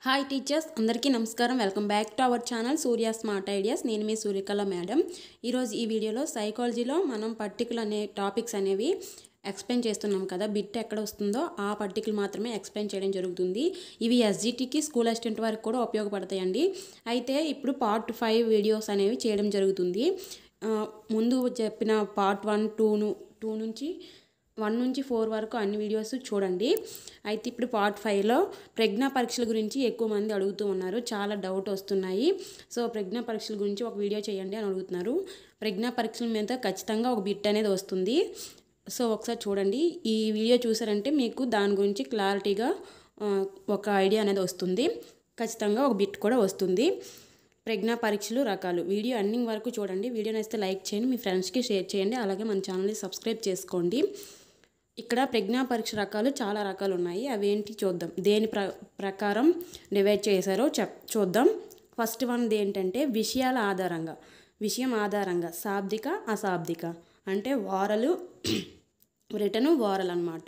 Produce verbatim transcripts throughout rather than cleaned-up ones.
Hi teachers అందరికీ నమస్కారం. Welcome back to our channel Surya smart ideas. నేను మీ సూర్యకళ మేడం. ఈరోజు ఈ వీడియోలో సైకాలజీలో మనం పర్టికులర్ అనే టాపిక్స్ అనేవి ఎక్స్ప్లెయిన్ చేస్తున్నాం కదా, బిట్ ఎక్కడ వస్తుందో ఆ పర్టికులర్ మాత్రమే ఎక్స్ప్లెయిన్ చేయడం జరుగుతుంది. ఇవి ఎస్జిటికి స్కూల్ అసిస్టెంట్ వరకు కూడా ఉపయోగపడతాయండి. అయితే ఇప్పుడు పార్ట్ ఫైవ్ వీడియోస్ అనేవి చేయడం జరుగుతుంది. ముందు చెప్పిన పార్ట్ వన్ టూను టూ నుంచి వన్ నుంచి ఫోర్ వరకు అన్ని వీడియోస్ చూడండి. అయితే ఇప్పుడు పార్ట్ ఫైవ్లో ప్రజ్ఞా పరీక్షల గురించి ఎక్కువ మంది అడుగుతూ ఉన్నారు, చాలా డౌట్ వస్తున్నాయి. సో ప్రజ్ఞా పరీక్షల గురించి ఒక వీడియో చేయండి అని అడుగుతున్నారు. ప్రజ్ఞా పరీక్షల మీద ఖచ్చితంగా ఒక బిట్ అనేది వస్తుంది. సో ఒకసారి చూడండి. ఈ వీడియో చూసారంటే మీకు దాని గురించి క్లారిటీగా ఒక ఐడియా అనేది వస్తుంది. ఖచ్చితంగా ఒక బిట్ కూడా వస్తుంది. ప్రజ్ఞా పరీక్షలు రకాలు వీడియో ఎండింగ్ వరకు చూడండి. వీడియో నచ్చితే లైక్ చేయండి, మీ ఫ్రెండ్స్కి షేర్ చేయండి, అలాగే మన ఛానల్ని సబ్స్క్రైబ్ చేసుకోండి. ఇక్కడ ప్రజ్ఞా పరీక్ష రకాలు చాలా రకాలు ఉన్నాయి. అవి ఏంటి చూద్దాం. దేని ప్ర ప్రకారం డివైడ్ చేశారో చెప్ చూద్దాం. ఫస్ట్ వన్ ఏంటంటే విషయాల ఆధారంగా, విషయం ఆధారంగా శాబ్దిక అశాబ్దిక అంటే వారలు రిటను వారల్ అన్నమాట.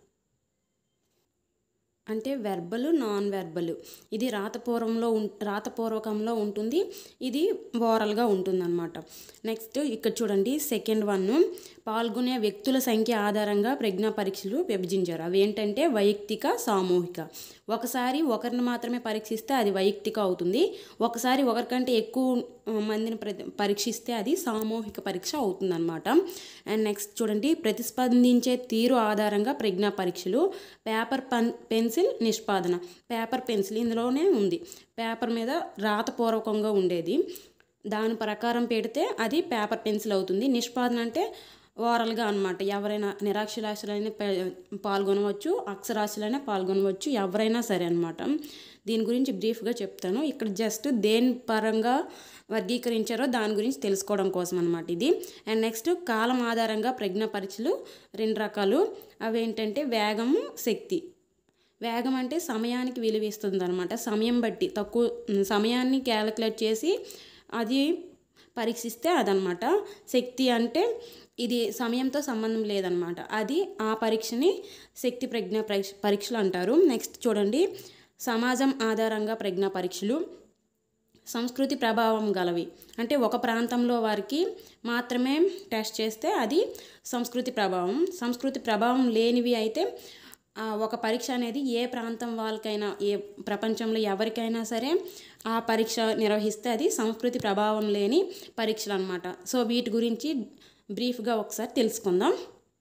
అంటే వెర్బలు నాన్ వెర్బలు. ఇది రాతపూర్వంలో ఉం రాతపూర్వకంలో ఉంటుంది, ఇది ఓరల్గా ఉంటుంది అన్నమాట. నెక్స్ట్ ఇక్కడ చూడండి సెకండ్ వన్, పాల్గొనే వ్యక్తుల సంఖ్య ఆధారంగా ప్రజ్ఞా పరీక్షలు విభజించారు. అవి ఏంటంటే వైయక్తిక సామూహిక. ఒకసారి ఒకరిని మాత్రమే పరీక్షిస్తే అది వైయక్తిక అవుతుంది. ఒకసారి ఒకరికంటే ఎక్కువ మందిని పరీక్షిస్తే అది సామూహిక పరీక్ష అవుతుంది అనమాట. అండ్ నెక్స్ట్ చూడండి ప్రతిస్పందించే తీరు ఆధారంగా ప్రజ్ఞా పరీక్షలు. పేపర్ పెన్ పెన్సిల్ నిష్పాదన. పేపర్ పెన్సిల్ ఇందులోనే ఉంది. పేపర్ మీద రాతపూర్వకంగా ఉండేది, దాని ప్రకారం పెడితే అది పేపర్ పెన్సిల్ అవుతుంది. నిష్పాదన అంటే ఓరల్గా అనమాట. ఎవరైనా నిరక్షరాస్యులైనా పాల్గొనవచ్చు, అక్షరాస్యులైనా పాల్గొనవచ్చు, ఎవరైనా సరే అనమాట. దీని గురించి బ్రీఫ్గా చెప్తాను. ఇక్కడ జస్ట్ దేని పరంగా వర్గీకరించారో దాని గురించి తెలుసుకోవడం కోసం అనమాట ఇది. అండ్ నెక్స్ట్ కాలం ఆధారంగా ప్రజ్ఞా పరీక్షలు రెండు రకాలు. అవి ఏంటంటే వేగము, శక్తి. వేగం అంటే సమయానికి విలువ ఇస్తుంది అనమాట. సమయం బట్టి తక్కువ సమయాన్ని క్యాలిక్యులేట్ చేసి అది పరీక్షిస్తే అదనమాట. శక్తి అంటే ఇది సమయంతో సంబంధం లేదనమాట, అది ఆ పరీక్షని శక్తి ప్రజ్ఞా పరీక్ష పరీక్షలు అంటారు. నెక్స్ట్ చూడండి సమాజం ఆధారంగా ప్రజ్ఞా పరీక్షలు. సంస్కృతి ప్రభావం గలవి అంటే ఒక ప్రాంతంలో వారికి మాత్రమే టెస్ట్ చేస్తే అది సంస్కృతి ప్రభావం. సంస్కృతి ప్రభావం లేనివి అయితే ఒక పరీక్ష అనేది ఏ ప్రాంతం వాళ్ళకైనా ఏ ప్రపంచంలో ఎవరికైనా సరే ఆ పరీక్ష నిర్వహిస్తే అది సంస్కృతి ప్రభావం లేని పరీక్షలు అనమాట. సో వీటి గురించి బ్రీఫ్గా ఒకసారి తెలుసుకుందాం.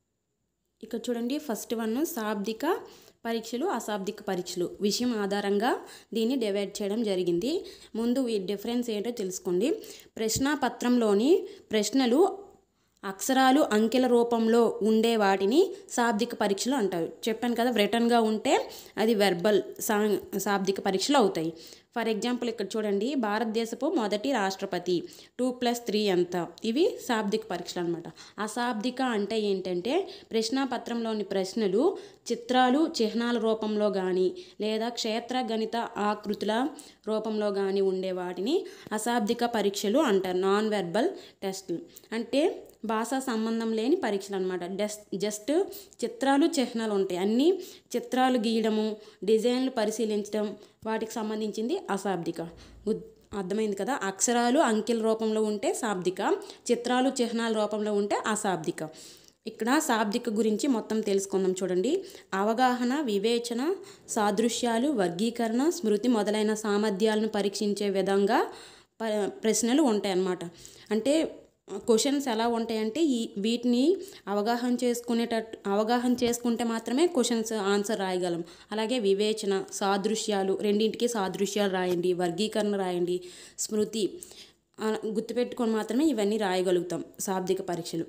ఇక్కడ చూడండి ఫస్ట్ వన్ శాబ్దిక పరీక్షలు అశాబ్దిక పరీక్షలు. విషయం ఆధారంగా దీన్ని డివైడ్ చేయడం జరిగింది. ముందు ఈ డిఫరెన్స్ ఏంటో తెలుసుకోండి. ప్రశ్నాపత్రంలోని ప్రశ్నలు అక్షరాలు అంకెల రూపంలో ఉండే వాటిని శాబ్దిక పరీక్షలు అంటారు. చెప్పాను కదా, రిటన్గా ఉంటే అది వెర్బల్ సా శాబ్దిక పరీక్షలు అవుతాయి. ఫర్ ఎగ్జాంపుల్ ఇక్కడ చూడండి భారతదేశపు మొదటి రాష్ట్రపతి టూ ప్లస్ త్రీ ఎంత, ఇవి శాబ్దిక పరీక్షలు అనమాట. అశాబ్దిక అంటే ఏంటంటే ప్రశ్నాపత్రంలోని ప్రశ్నలు చిత్రాలు చిహ్నాల రూపంలో కానీ లేదా క్షేత్ర గణిత ఆకృతుల రూపంలో కానీ ఉండే వాటిని అశాబ్దిక పరీక్షలు అంటారు. నాన్ వెర్బల్ టెస్ట్లు అంటే భాషా సంబంధం లేని పరీక్షలు అనమాట. డెస్ జస్ట్ చిత్రాలు చిహ్నాలు ఉంటాయి, అన్నీ చిత్రాలు గీయడము, డిజైన్లు పరిశీలించడం, వాటికి సంబంధించింది అశాబ్దిక. అర్థమైంది కదా. అక్షరాలు అంకెల రూపంలో ఉంటే శాబ్దిక, చిత్రాలు చిహ్నాల రూపంలో ఉంటే అశాబ్దిక. ఇక్కడ శాబ్దిక గురించి మొత్తం తెలుసుకుందాం. చూడండి అవగాహన, వివేచన, సాదృశ్యాలు, వర్గీకరణ, స్మృతి మొదలైన సామర్థ్యాలను పరీక్షించే విధంగా ప ప్రశ్నలు ఉంటాయి అన్నమాట. అంటే క్వశ్చన్స్ ఎలా ఉంటాయంటే ఈ వీటిని అవగాహన చేసుకునేటట్టు అవగాహన చేసుకుంటే మాత్రమే క్వశ్చన్స్ ఆన్సర్ రాయగలం. అలాగే వివేచన, సాదృశ్యాలు, రెండింటికి సాదృశ్యాలు రాయండి, వర్గీకరణ రాయండి, స్మృతి గుర్తుపెట్టుకొని మాత్రమే ఇవన్నీ రాయగలుగుతాం శాబ్దిక పరీక్షలు.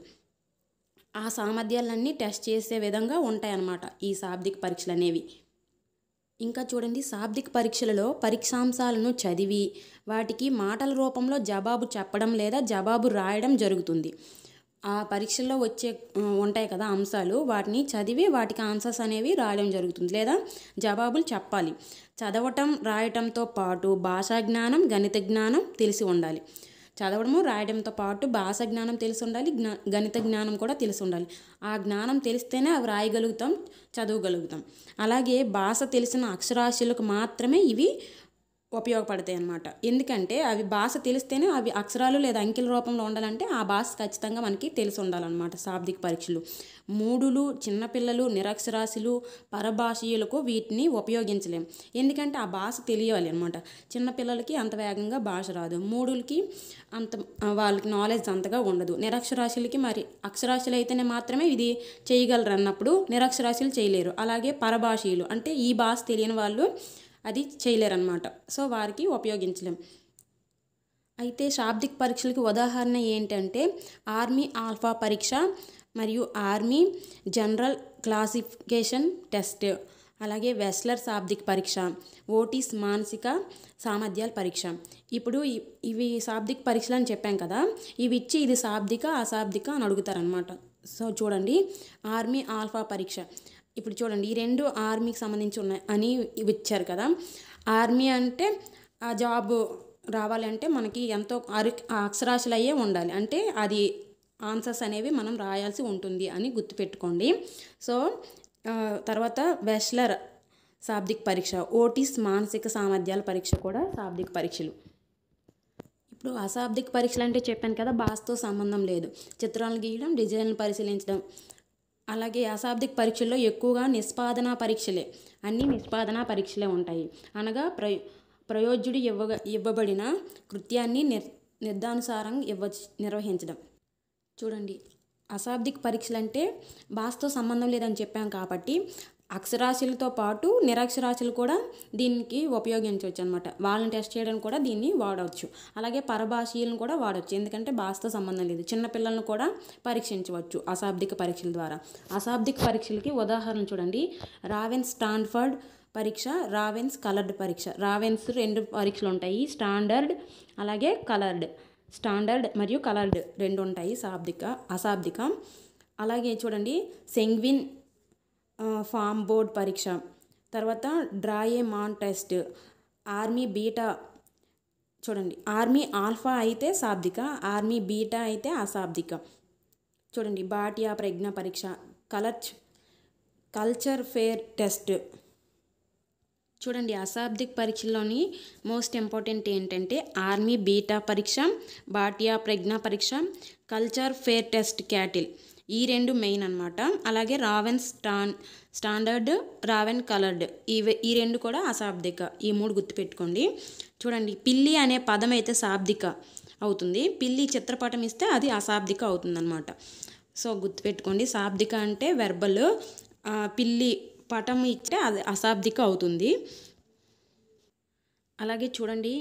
ఆ సామర్థ్యాలన్నీ టెస్ట్ చేసే విధంగా ఉంటాయన్నమాట ఈ శాబ్దిక పరీక్షలు అనేవి. ఇంకా చూడండి శాబ్దిక పరీక్షలలో పరీక్షాంశాలను చదివి వాటికి మాటల రూపంలో జవాబు చెప్పడం లేదా జవాబు రాయడం జరుగుతుంది. ఆ పరీక్షల్లో వచ్చే ఉంటాయి కదా అంశాలు, వాటిని చదివి వాటికి ఆన్సర్స్ అనేవి రాయడం జరుగుతుంది లేదా జవాబులు చెప్పాలి. చదవటం రాయటంతో పాటు భాషా జ్ఞానం, గణిత జ్ఞానం తెలిసి ఉండాలి. చదవడము రాయడంతో పాటు భాష జ్ఞానం తెలిసి ఉండాలి, జ్ఞా గణిత జ్ఞానం కూడా తెలిసి ఉండాలి. ఆ జ్ఞానం తెలిస్తేనే అవి రాయగలుగుతాం, చదవగలుగుతాం. అలాగే భాష తెలిసిన అక్షరాస్యులకు మాత్రమే ఇవి ఉపయోగపడతాయి అన్నమాట. ఎందుకంటే అవి భాష తెలిస్తేనే అవి అక్షరాలు లేదా అంకెల రూపంలో ఉండాలంటే ఆ భాష ఖచ్చితంగా మనకి తెలిసి ఉండాలన్నమాట. శాబ్దిక పరీక్షలు మూడులు, చిన్నపిల్లలు, నిరక్షరాస్యులు, పరభాషీయులకు వీటిని ఉపయోగించలేం. ఎందుకంటే ఆ భాష తెలియాలి అనమాట. చిన్నపిల్లలకి అంత వేగంగా భాష రాదు, మూడులకి అంత వాళ్ళకి నాలెడ్జ్ అంతగా ఉండదు, నిరక్షరాస్యులకి మరి అక్షరాస్యులు అయితేనే మాత్రమే ఇది చేయగలరు అన్నప్పుడు నిరక్షరాస్యులు చేయలేరు. అలాగే పరభాషీయులు అంటే ఈ భాష తెలియని వాళ్ళు అది చేయలేరన్నమాట. సో వారికి ఉపయోగించలేం. అయితే శాబ్దిక పరీక్షలకి ఉదాహరణ ఏంటంటే ఆర్మీ ఆల్ఫా పరీక్ష మరియు ఆర్మీ జనరల్ క్లాసిఫికేషన్ టెస్ట్, అలాగే వెస్లర్ శాబ్దిక పరీక్ష, ఓటీస్ మానసిక సామర్థ్యాల పరీక్ష. ఇప్పుడు ఇవి శాబ్దిక పరీక్షలు అని చెప్పాం కదా, ఇవి ఇచ్చి ఇది శాబ్దిక అశాబ్దిక అని అడుగుతారనమాట. సో చూడండి, ఆర్మీ ఆల్ఫా పరీక్ష ఇప్పుడు చూడండి, ఈ రెండు ఆర్మీకి సంబంధించి ఉన్నాయి అని ఇవి ఇచ్చారు కదా. ఆర్మీ అంటే ఆ జాబ్ రావాలంటే మనకి ఎంతో అరి అక్షరాస్యులు అయ్యే ఉండాలి, అంటే అది ఆన్సర్స్ అనేవి మనం రాయాల్సి ఉంటుంది అని గుర్తుపెట్టుకోండి. సో తర్వాత వెస్లర్ శాబ్దిక పరీక్ష, ఓటీస్ మానసిక సామర్థ్యాల పరీక్ష కూడా శాబ్దిక పరీక్షలు. ఇప్పుడు అశాబ్దిక పరీక్షలు అంటే చెప్పాను కదా, భాషతో సంబంధం లేదు, చిత్రాలను గీయడం, డిజైన్లు పరిశీలించడం. అలాగే అశాబ్దిక పరీక్షల్లో ఎక్కువగా నిష్పాదన పరీక్షలే, అన్ని నిష్పాదన పరీక్షలే ఉంటాయి. అనగా ప్రయో ప్రయోజ్యుడు ఇవ్వ ఇవ్వబడిన కృత్యాన్ని నిర్ నిర్ధానుసారం ఇవ్వ నిర్వహించడం. చూడండి, అశాబ్దిక పరీక్షలు అంటే భాషతో సంబంధం లేదని చెప్పాం కాబట్టి అక్షరాస్యులతో పాటు నిరక్షరాస్యులు కూడా దీనికి ఉపయోగించవచ్చు అనమాట. వాళ్ళని టెస్ట్ చేయడానికి కూడా దీన్ని వాడవచ్చు. అలాగే పరభాషీయులను కూడా వాడవచ్చు, ఎందుకంటే భాషతో సంబంధం లేదు. చిన్నపిల్లలను కూడా పరీక్షించవచ్చు అశాబ్దిక పరీక్షల ద్వారా. అశాబ్దిక పరీక్షలకి ఉదాహరణ చూడండి, రావెన్ స్టాన్ఫర్డ్ పరీక్ష, రావెన్స్ కలర్డ్ పరీక్ష. రావెన్స్ రెండు పరీక్షలు ఉంటాయి, స్టాండర్డ్ అలాగే కలర్డ్. స్టాండర్డ్ మరియు కలర్డ్ రెండు ఉంటాయి శాబ్దిక అశాబ్దిక. అలాగే చూడండి, సెంగ్విన్ ఫామ్ బోర్డ్ పరీక్ష, తర్వాత draw a man test, army beta. చూడండి, ఆర్మీ ఆల్ఫా అయితే శాబ్దిక, ఆర్మీ బీటా అయితే అశాబ్దిక. చూడండి, బాటియా ప్రజ్ఞ పరీక్ష, కలర్చ్ కల్చర్ ఫేర్ టెస్ట్. చూడండి, అశాబ్దిక పరీక్షల్లోని మోస్ట్ ఇంపార్టెంట్ ఏంటంటే ఆర్మీ బీటా పరీక్ష, బాటియా ప్రజ్ఞ పరీక్ష, కల్చర్ ఫేర్ టెస్ట్ క్యాటిల్, ఈ రెండు మెయిన్ అనమాట. అలాగే Raven Stan standard, Raven coloured, ఇవి ఈ రెండు కూడా అశాబ్దిక. ఈ మూడు గుర్తుపెట్టుకోండి. చూడండి, పిల్లి అనే పదం అయితే శాబ్దిక అవుతుంది, పిల్లి చిత్రపటం ఇస్తే అది అశాబ్దిక అవుతుందన్నమాట. సో గుర్తుపెట్టుకోండి, శాబ్దిక అంటే వెర్బల్, పిల్లి పటం ఇస్తే అది అశాబ్దిక అవుతుంది. అలాగే చూడండి,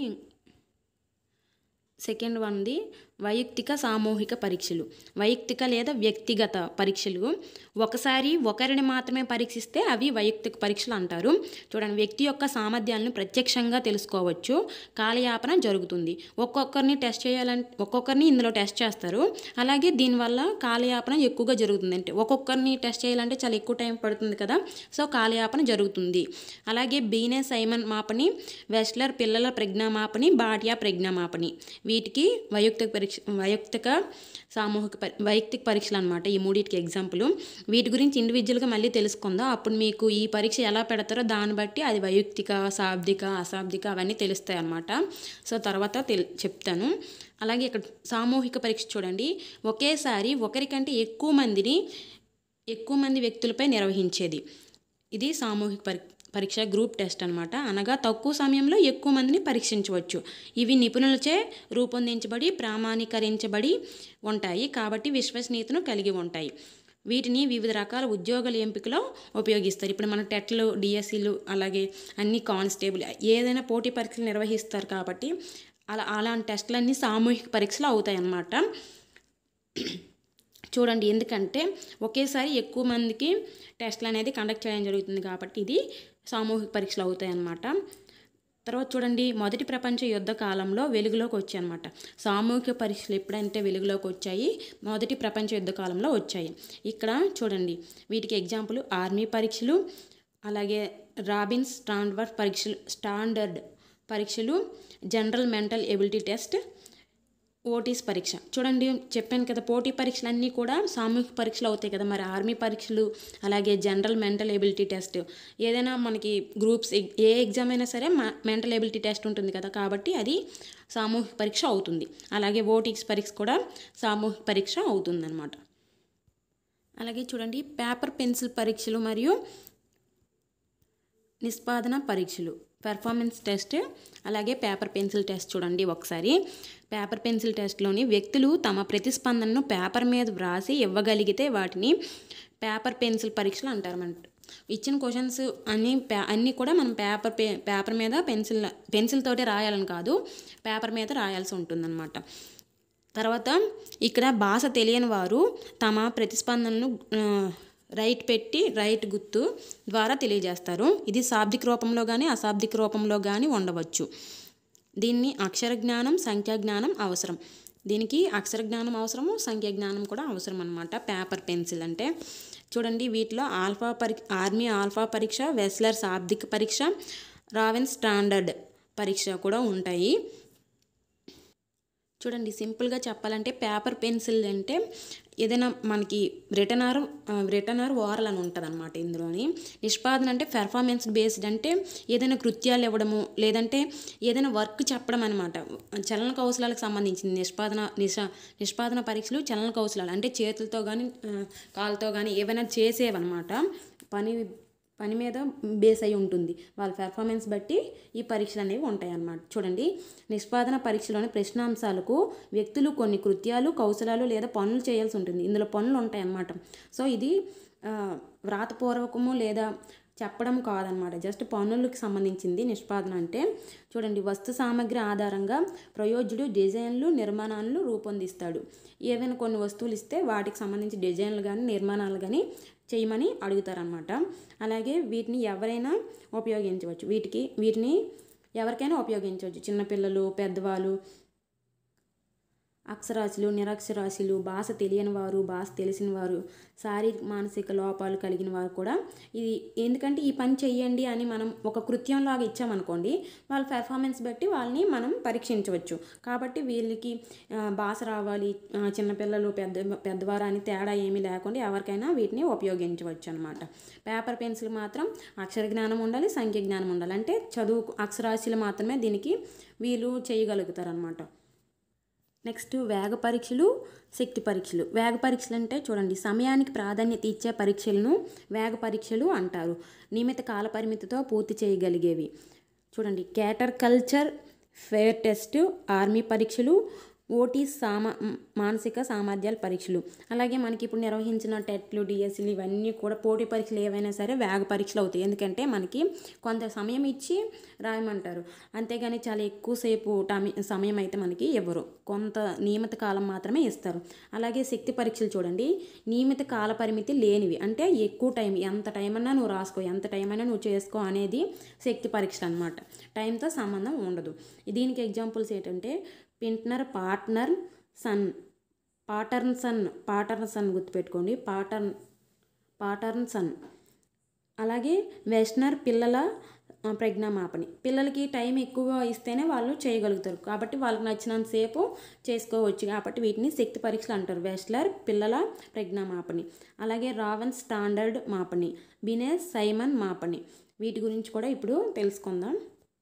సెకండ్ వన్ది వైయక్తిక సామూహిక పరీక్షలు. వైయక్తిక లేదా వ్యక్తిగత పరీక్షలు ఒకసారి ఒకరిని మాత్రమే పరీక్షిస్తే అవి వైయక్తిక పరీక్షలు అంటారు. చూడండి, వ్యక్తి యొక్క సామర్థ్యాలను ప్రత్యక్షంగా తెలుసుకోవచ్చు, కాలయాపన జరుగుతుంది. ఒక్కొక్కరిని టెస్ట్ చేయాలంటే ఒక్కొక్కరిని ఇందులో టెస్ట్ చేస్తారు. అలాగే దీనివల్ల కాలయాపన ఎక్కువగా జరుగుతుంది, అంటే ఒక్కొక్కరిని టెస్ట్ చేయాలంటే చాలా ఎక్కువ టైం పడుతుంది కదా, సో కాలయాపన జరుగుతుంది. అలాగే బీనే సైమన్ మాపని, వెస్లర్ పిల్లల ప్రజ్ఞామాపని, బాటియా ప్రజ్ఞామాపని, వీటికి వైయక్తిక పరీక్ష వైయక్తిక సామూహిక పరి వైయక్తిక పరీక్షలు అనమాట. ఈ మూడింటికి ఎగ్జాంపుల్. వీటి గురించి ఇండివిజువల్గా మళ్ళీ తెలుసుకుందాం, అప్పుడు మీకు ఈ పరీక్ష ఎలా పెడతారో దాన్ని బట్టి అది వైయక్తిక, శాబ్దిక, అశాబ్దిక అవన్నీ తెలుస్తాయి అన్నమాట. సో తర్వాత తెల్ చెప్తాను. అలాగే ఇక్కడ సామూహిక పరీక్ష చూడండి, ఒకేసారి ఒకరికంటే ఎక్కువ మందిని ఎక్కువ మంది వ్యక్తులపై నిర్వహించేది, ఇది సామూహిక పరి పరీక్ష గ్రూప్ టెస్ట్ అనమాట. అనగా తక్కువ సమయంలో ఎక్కువ మందిని పరీక్షించవచ్చు. ఇవి నిపుణులచే రూపొందించబడి ప్రామాణీకరించబడి ఉంటాయి కాబట్టి విశ్వసనీయతను కలిగి ఉంటాయి. వీటిని వివిధ రకాల ఉద్యోగాల ఎంపికలో ఉపయోగిస్తారు. ఇప్పుడు మన టెట్లు, డిఎస్సీలు, అలాగే అన్ని కానిస్టేబుల్ ఏదైనా పోటీ పరీక్షలు నిర్వహిస్తారు కాబట్టి అలా అలాంటి టెస్టులన్నీ సామూహిక పరీక్షలు అవుతాయి అన్నమాట. చూడండి, ఎందుకంటే ఒకేసారి ఎక్కువ మందికి టెస్టులు అనేది కండక్ట్ చేయడం జరుగుతుంది కాబట్టి ఇది సామూహిక పరీక్షలు అవుతాయి అన్నమాట. తర్వాత చూడండి, మొదటి ప్రపంచ యుద్ధ కాలంలో వెలుగులోకి వచ్చాయి అన్నమాట. సామూహిక పరీక్షలు ఎప్పుడంటే వెలుగులోకి వచ్చాయి, మొదటి ప్రపంచ యుద్ధ కాలంలో వచ్చాయి. ఇక్కడ చూడండి, వీటికి ఎగ్జాంపుల్ ఆర్మీ పరీక్షలు, అలాగే రాబిన్స్ స్టాండర్డ్ పరీక్షలు స్టాండర్డ్ పరీక్షలు, general mental ability test, Otis పరీక్ష చూడండి, చెప్పాను కదా పోటీ పరీక్షలు అన్నీ కూడా సామూహిక పరీక్షలు అవుతాయి కదా, మరి ఆర్మీ పరీక్షలు అలాగే జనరల్ మెంటల్ ఎబిలిటీ టెస్ట్, ఏదైనా మనకి గ్రూప్స్ ఏ ఎగ్జామ్ అయినా సరే మెంటల్ ఎబిలిటీ టెస్ట్ ఉంటుంది కదా, కాబట్టి అది సామూహిక పరీక్ష అవుతుంది. అలాగే ఓటీస్ పరీక్ష కూడా సామూహిక పరీక్ష అవుతుందన్నమాట. అలాగే చూడండి పేపర్ పెన్సిల్ పరీక్షలు మరియు నిష్పాదన పరీక్షలు, పెర్ఫార్మెన్స్ టెస్ట్ అలాగే పేపర్ పెన్సిల్ టెస్ట్ చూడండి ఒకసారి. పేపర్ పెన్సిల్ టెస్ట్లోని వ్యక్తులు తమ ప్రతిస్పందనను పేపర్ మీద వ్రాసి ఇవ్వగలిగితే వాటిని పేపర్ పెన్సిల్ పరీక్షలు అంటారన్నమాట. ఇచ్చిన క్వశ్చన్స్ అన్నీ పే అన్నీ కూడా మనం పేపర్ పే పేపర్ మీద పెన్సిల్ పెన్సిల్ తోటి రాయాలని కాదు, పేపర్ మీద రాయాల్సి ఉంటుందన్నమాట. తర్వాత ఇక్కడ భాష తెలియని వారు తమ ప్రతిస్పందనను రైట్ పెట్టి రైట్ గుర్తు ద్వారా తెలియజేస్తారు. ఇది శాబ్దిక రూపంలో కానీ అశాబ్దిక రూపంలో కానీ ఉండవచ్చు. దీన్ని అక్షర జ్ఞానం సంఖ్యా జ్ఞానం అవసరం. దీనికి అక్షర జ్ఞానం అవసరము, సంఖ్యా జ్ఞానం కూడా అవసరం అన్నమాట పేపర్ పెన్సిల్ అంటే. చూడండి వీటిలో ఆల్ఫా పరీ ఆర్మీ ఆల్ఫా పరీక్ష, వెస్లర్ శాబ్దిక పరీక్ష, రావెన్ స్టాండర్డ్ పరీక్ష కూడా ఉంటాయి. చూడండి సింపుల్గా చెప్పాలంటే పేపర్ పెన్సిల్ అంటే ఏదైనా మనకి written or written or oral అని ఉంటుంది అనమాట. ఇందులోని నిష్పాదన అంటే పెర్ఫార్మెన్స్ బేస్డ్, అంటే ఏదైనా కృత్యాలు ఇవ్వడము లేదంటే ఏదైనా వర్క్ చెప్పడం అనమాట. చలన కౌశలాలకు సంబంధించింది నిష్పాదన నిష నిష్పాదన పరీక్షలు చలన కౌశలాలు అంటే చేతులతో కానీ కాళ్ళతో కానీ ఏవైనా చేసేవన్నమాట. పని పని మీద బేస్ అయి ఉంటుంది, వాళ్ళ పెర్ఫార్మెన్స్ బట్టి ఈ పరీక్షలు అనేవి ఉంటాయి అన్నమాట. చూడండి నిష్పాదన పరీక్షలోని ప్రశ్నాంశాలకు వ్యక్తులు కొన్ని కృత్యాలు కౌశలాలు లేదా పనులు చేయాల్సి ఉంటుంది. ఇందులో పనులు ఉంటాయి అన్నమాట. సో ఇది వ్రాతపూర్వకము లేదా చెప్పడం కాదనమాట, జస్ట్ పనులకు సంబంధించింది నిష్పాదన అంటే. చూడండి వస్తు సామగ్రి ఆధారంగా ప్రయోజ్యుడు డిజైన్లు నిర్మాణాలను రూపొందిస్తాడు. ఏదైనా కొన్ని వస్తువులు ఇస్తే వాటికి సంబంధించి డిజైన్లు కానీ నిర్మాణాలు కానీ చేయమని అడుగుతారనమాట. అలాగే వీటిని ఎవరైనా ఉపయోగించవచ్చు, వీటికి వీటిని ఎవరికైనా ఉపయోగించవచ్చు, చిన్నపిల్లలు పెద్దవాళ్ళు, అక్షరాస్యులు నిరక్షరాస్యులు, భాష తెలియని వారు భాష తెలిసిన వారు, శారీరక మానసిక లోపాలు కలిగిన వారు కూడా ఇది. ఎందుకంటే ఈ పని చెయ్యండి అని మనం ఒక కృత్యంలాగా ఇచ్చామనుకోండి, వాళ్ళ పెర్ఫార్మెన్స్ బట్టి వాళ్ళని మనం పరీక్షించవచ్చు. కాబట్టి వీళ్ళకి భాష రావాలి, చిన్నపిల్లలు పెద్ద పెద్దవారు అని తేడా ఏమీ లేకుండా ఎవరికైనా వీటిని ఉపయోగించవచ్చు అనమాట. పేపర్ పెన్సిల్ మాత్రం అక్షర జ్ఞానం ఉండాలి, సంఖ్య జ్ఞానం ఉండాలి, అంటే చదువు అక్షరాస్యులు మాత్రమే దీనికి వీళ్ళు చేయగలుగుతారు అనమాట. నెక్స్ట్ వేగ పరీక్షలు శక్తి పరీక్షలు. వేగ పరీక్షలు అంటే చూడండి సమయానికి ప్రాధాన్యత ఇచ్చే పరీక్షలను వేగ పరీక్షలు అంటారు. నియమిత కాల పరిమితితో పూర్తి చేయగలిగేవి. చూడండి Cattell culture fair test, army పరీక్షలు, ఓటీ సామా మానసిక సామర్థ్యాల పరీక్షలు. అలాగే మనకి ఇప్పుడు నిర్వహించిన టెట్లు డిఎస్సీలు ఇవన్నీ కూడా పోటీ పరీక్షలు ఏవైనా సరే వేగ పరీక్షలు అవుతాయి. ఎందుకంటే మనకి కొంత సమయం ఇచ్చి రాయమంటారు, అంతేగాని చాలా ఎక్కువసేపు టమి సమయం అయితే మనకి ఇవ్వరు, కొంత నియమిత కాలం మాత్రమే ఇస్తారు. అలాగే శక్తి పరీక్షలు చూడండి నియమిత కాల పరిమితి లేనివి, అంటే ఎక్కువ టైం ఎంత టైం అన్నా నువ్వు రాసుకో ఎంత టైం అయినా నువ్వు చేసుకో అనేది శక్తి పరీక్షలు అనమాట. టైంతో సంబంధం ఉండదు. దీనికి ఎగ్జాంపుల్స్ ఏంటంటే Pintner Paterson Paterson Paterson గుర్తుపెట్టుకోండి, పాటర్న్ పాటర్న్ సన్. అలాగే వెస్నర్ పిల్లల ప్రజ్ఞామాపని, పిల్లలకి టైం ఎక్కువ ఇస్తేనే వాళ్ళు చేయగలుగుతారు, కాబట్టి వాళ్ళకి నచ్చినంతసేపు చేసుకోవచ్చు, కాబట్టి వీటిని శక్తి పరీక్షలు అంటారు. వెస్లర్ పిల్లల ప్రజ్ఞామాపని. అలాగే రావెన్ స్టాండర్డ్ మాపని, బినెస్ సైమన్ మాపని. వీటి గురించి కూడా ఇప్పుడు తెలుసుకుందాం.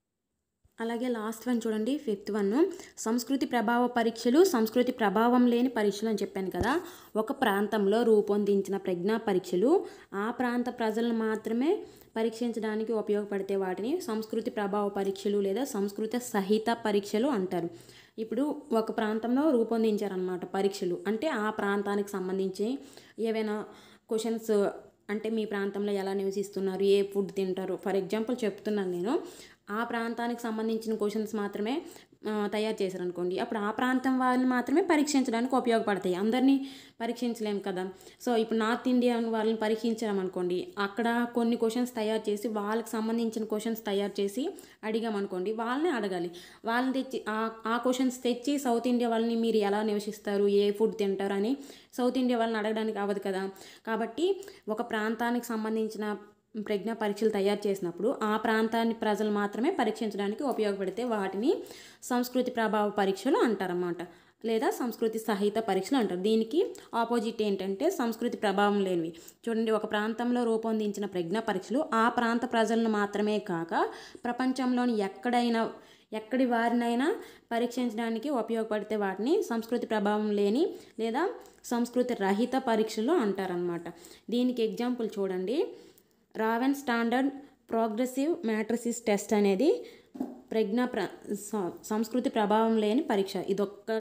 అలాగే లాస్ట్ వన్ చూడండి ఫిఫ్త్ వన్ సంస్కృతి ప్రభావ పరీక్షలు సంస్కృతి ప్రభావం లేని పరీక్షలు అని చెప్పాను కదా. ఒక ప్రాంతంలో రూపొందించిన ప్రజ్ఞా పరీక్షలు ఆ ప్రాంత ప్రజలను మాత్రమే పరీక్షించడానికి ఉపయోగపడితే వాటిని సంస్కృతి ప్రభావ పరీక్షలు లేదా సంస్కృత సహిత పరీక్షలు అంటారు. ఇప్పుడు ఒక ప్రాంతంలో రూపొందించారనమాట పరీక్షలు, అంటే ఆ ప్రాంతానికి సంబంధించి ఏవైనా క్వశ్చన్స్, అంటే మీ ప్రాంతంలో ఎలా నివసిస్తున్నారు, ఏ ఫుడ్ తింటారు, ఫర్ ఎగ్జాంపుల్ చెప్తున్నాను నేను, ఆ ప్రాంతానికి సంబంధించిన క్వశ్చన్స్ మాత్రమే తయారు చేశారనుకోండి, అప్పుడు ఆ ప్రాంతం వాళ్ళని మాత్రమే పరీక్షించడానికి ఉపయోగపడతాయి, అందరినీ పరీక్షించలేము కదా. సో ఇప్పుడు నార్త్ ఇండియన్ వాళ్ళని పరీక్షించామనుకోండి, అక్కడ కొన్ని క్వశ్చన్స్ తయారు చేసి వాళ్ళకి సంబంధించిన క్వశ్చన్స్ తయారు చేసి అడిగామనుకోండి, వాళ్ళని అడగాలి. వాళ్ళని తెచ్చి ఆ క్వశ్చన్స్ తెచ్చి సౌత్ ఇండియా వాళ్ళని మీరు ఎలా నివసిస్తారు, ఏ ఫుడ్ తింటారు అని సౌత్ ఇండియా వాళ్ళని అడగడానికి అవ్వదు కదా. కాబట్టి ఒక ప్రాంతానికి సంబంధించిన ప్రజ్ఞా పరీక్షలు తయారు చేసినప్పుడు ఆ ప్రాంతాన్ని ప్రజలు మాత్రమే పరీక్షించడానికి ఉపయోగపడితే వాటిని సంస్కృతి ప్రభావ పరీక్షలు అంటారన్నమాట. లేదా సంస్కృతి సహిత పరీక్షలు అంటారు. దీనికి ఆపోజిట్ ఏంటంటే సంస్కృతి ప్రభావం లేనివి. చూడండి, ఒక ప్రాంతంలో రూపొందించిన ప్రజ్ఞా పరీక్షలు ఆ ప్రాంత ప్రజలను మాత్రమే కాక ప్రపంచంలోని ఎక్కడైనా ఎక్కడి వారినైనా పరీక్షించడానికి ఉపయోగపడితే వాటిని సంస్కృతి ప్రభావం లేని లేదా సంస్కృతి రహిత పరీక్షలు అంటారనమాట. దీనికి ఎగ్జాంపుల్ చూడండి, Raven standard progressive matrices test అనేది ప్రజ్ఞా ప్ర సంస్కృతి ప్రభావం లేని పరీక్ష. ఇదొక్క